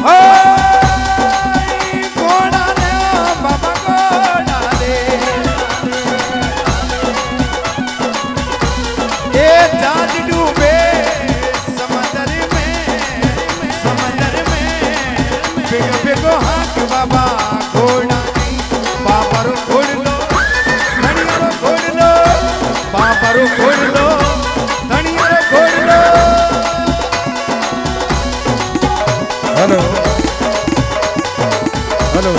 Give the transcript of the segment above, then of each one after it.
घोड़ा ने बाबा घोड़ा दे ये जहाज डूबे समंदर में बिगो बिगो हाथ बाबा घोड़ा बाबा रो घोड़ लो धनिया रो घोड़ लो बाबा रो घोड़ लो धनिया रो घोड़ लो। Hello hello.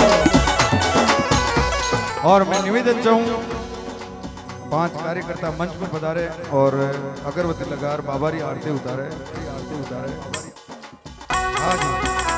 और मैं निवेदन चाहूँ 5 कार्यकर्ता मंच पर पधारे और अगरबत्ती लगा बाबा री आरती उतारे हाँ जी।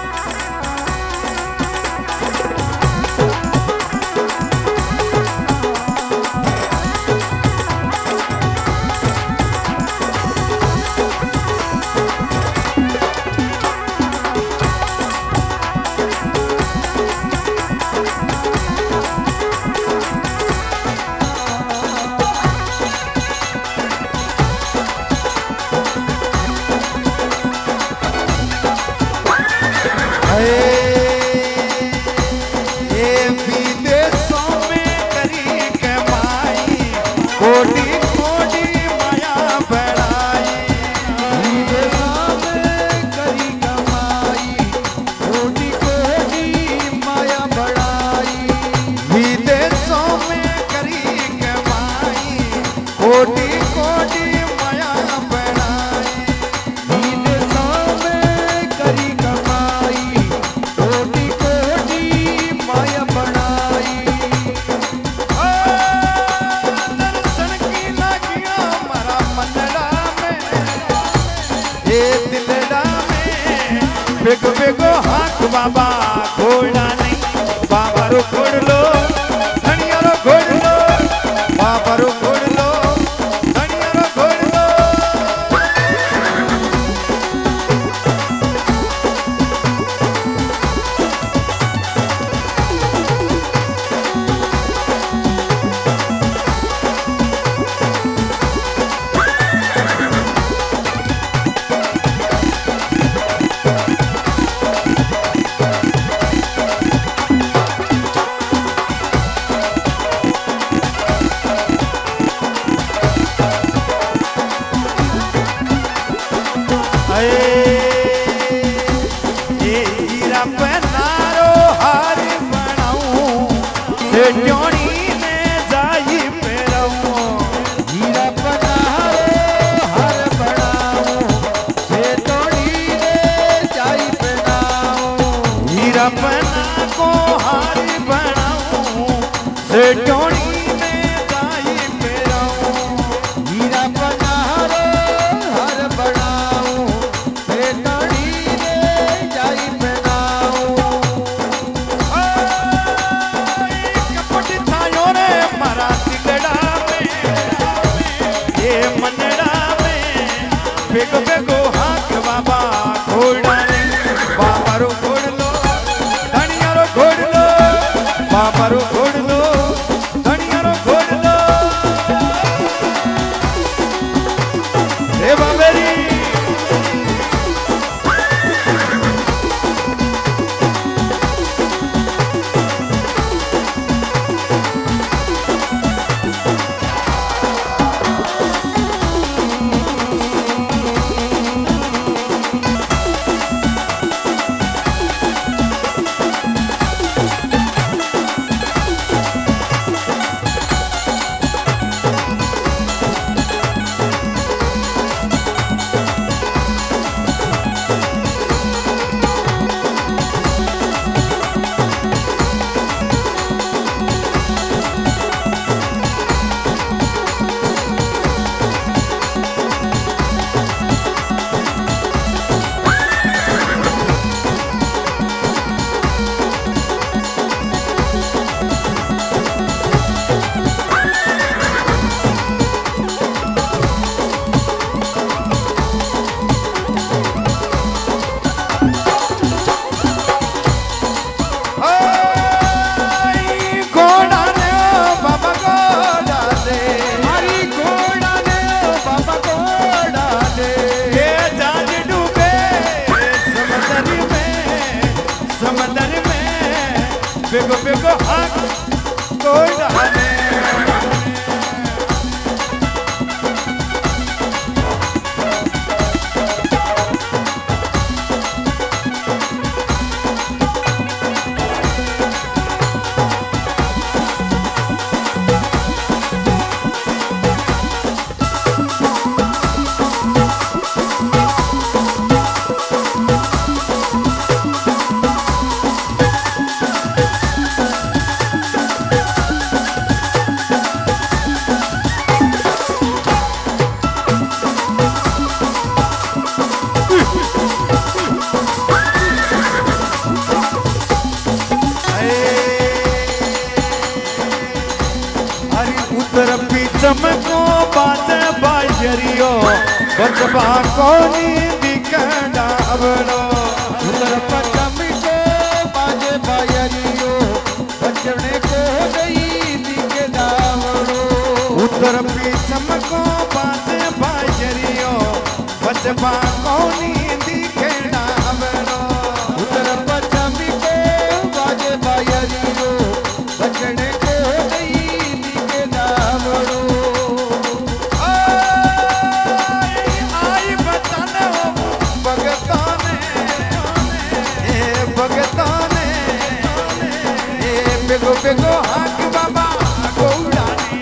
बिगो बिगो हाथ बाबा घोड़ा नहीं बाबा रो घोड़ लो धनिया रो घोड़ लो बाबा रो घोड़ लो धनिया रो घोड़ लो। बेगो बेगो हाथ घोड़ाने चमको बाजे बाजरियो बचबा कोनी दिखड़ा बड़ो उधर चमको बाजे बाजरियो बचने को नहीं दिखड़ा बड़ो उधर भी चमको बाजे बाजरियो बचबा कोनी दिखड़ा बड़ो उधर चमको बाजे बाजरियो बचने को नहीं दिखड़ा बड़ो बेगो बेगो हाथ बाबा घोड़ाने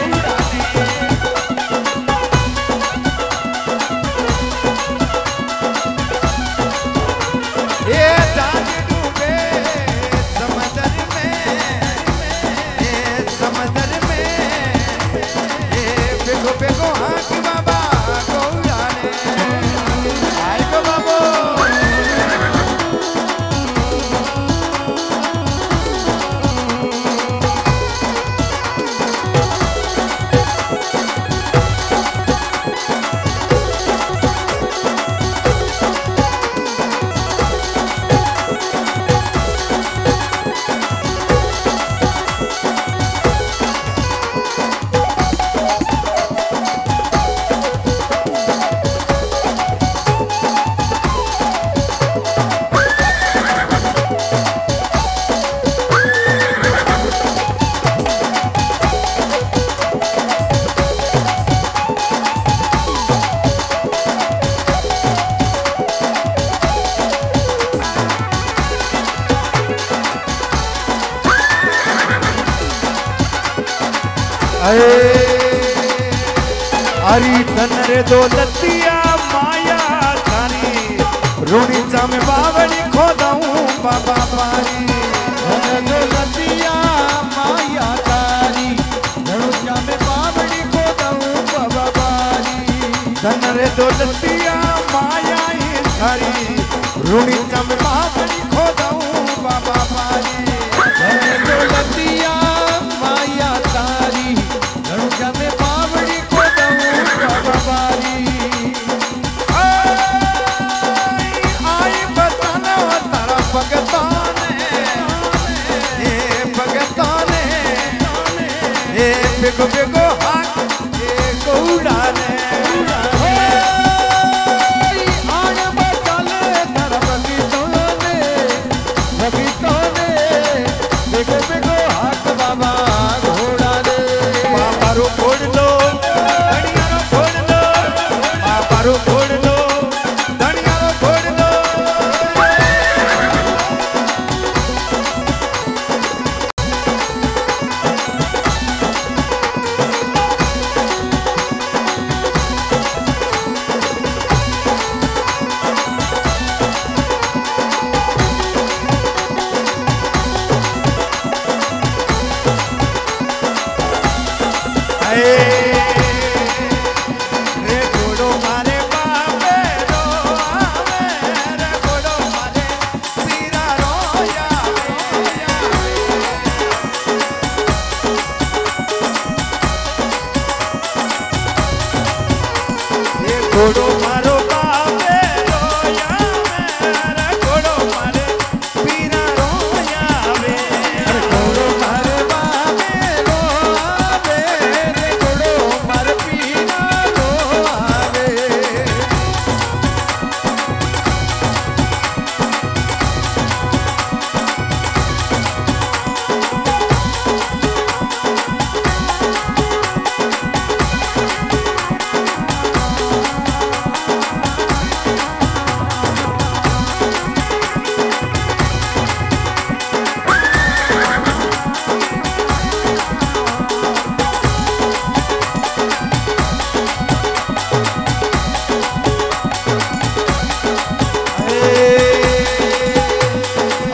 ये जान डूबे समंदर में ये समंदर में ये बेगो बेगो हाथ बाबा घोड़ाने आए गो बाबू अरे धन रे दौलतिया माया थारी रोनी जामे बावड़ी खोदाऊं बाबा पारी धन दौलतिया माया तारी रोनी जामे बावड़ी खोदाऊं बाबा पारी धन रे दौलतिया माया थारी रोनी जामे बावड़ी खोदाऊं बाबा पारी धन दौलतिया माया तारी रोनी जामे बावड़ी बेगो बेगो हाथ घोड़ाने आन बदले धर्म की तोने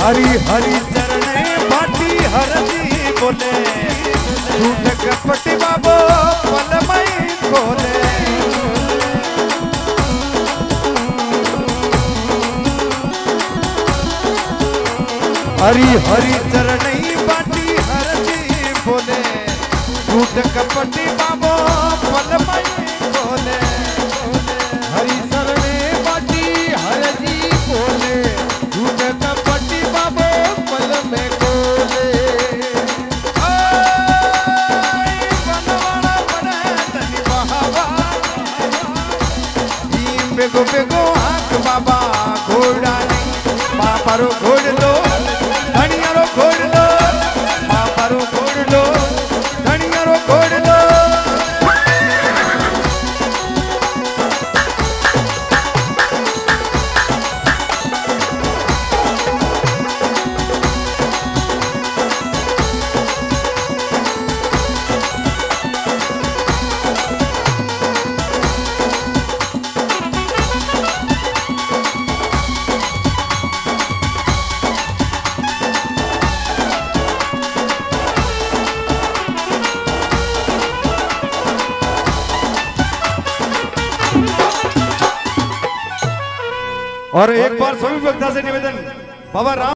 हरि हरि चरणे बाटी हरदी बोले झूठ कपट बाबो पलमई खोले हरि हरि चरणे बाटी हरदी बोले झूठ कपट बाबो पलमई खोले हरि शरणे बाटी हरजी बोले झूठ कपटी बाबो पल में खोले बेगो बेगो हाथ बाबा घोड़ा नहीं बाबा रो घोड़ लो धनिया रो घोड़ लो बाबा रो घोड़ लो धनिया रो घोड़ लो और एक बार सभी भक्ता से निवेदन बाबा राम